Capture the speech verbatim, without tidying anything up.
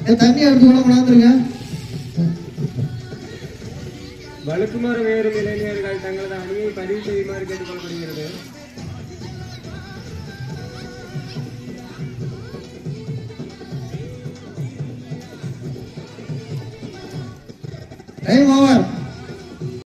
தண்ணி எடுத்து கூட கொண்டாந்துருங்க. வழுக்குமாறு வேறும் இளைஞர்கள் தங்களது அணியை பதிவு செய்யுமாறு கேட்டுக்கொள்ளப்படுகிறது. Time over.